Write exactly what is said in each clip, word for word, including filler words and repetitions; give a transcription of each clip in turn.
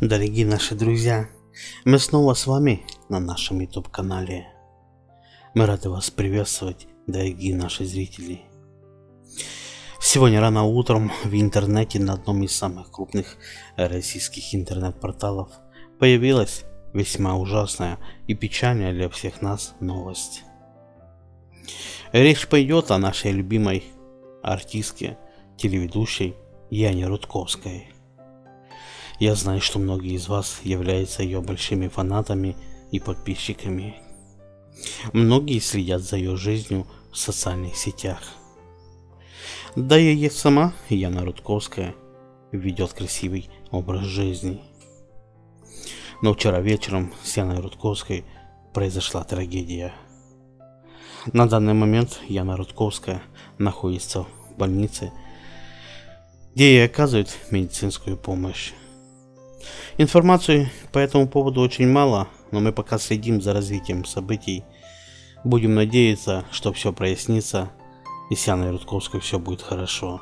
Дорогие наши друзья, мы снова с вами на нашем YouTube канале. Мы рады вас приветствовать, дорогие наши зрители. Сегодня рано утром в интернете на одном из самых крупных российских интернет-порталов появилась весьма ужасная и печальная для всех нас новость. Речь пойдет о нашей любимой артистке, телеведущей Яне Рудковской. Я знаю, что многие из вас являются ее большими фанатами и подписчиками. Многие следят за ее жизнью в социальных сетях. Да и сама Яна Рудковская ведет красивый образ жизни. Но вчера вечером с Яной Рудковской произошла трагедия. На данный момент Яна Рудковская находится в больнице, где ей оказывают медицинскую помощь. Информации по этому поводу очень мало, но мы пока следим за развитием событий. Будем надеяться, что все прояснится и с Яной Рудковской все будет хорошо.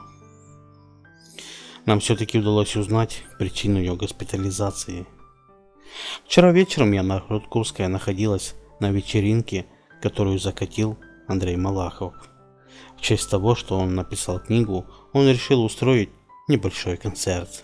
Нам все-таки удалось узнать причину ее госпитализации. Вчера вечером Яна Рудковская находилась на вечеринке, которую закатил Андрей Малахов. В честь того, что он написал книгу, он решил устроить небольшой концерт.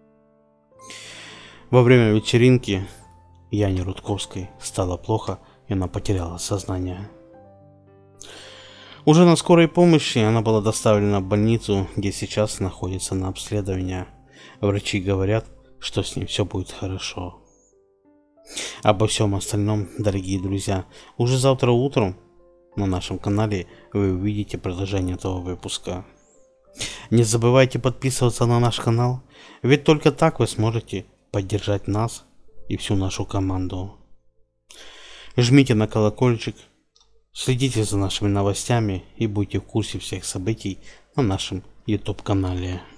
Во время вечеринки Яне Рудковской стало плохо, и она потеряла сознание. Уже на скорой помощи она была доставлена в больницу, где сейчас находится на обследовании. Врачи говорят, что с ней все будет хорошо. Обо всем остальном, дорогие друзья, уже завтра утром на нашем канале вы увидите продолжение этого выпуска. Не забывайте подписываться на наш канал, ведь только так вы сможете поддержать нас и всю нашу команду. Жмите на колокольчик, следите за нашими новостями и будьте в курсе всех событий на нашем YouTube канале.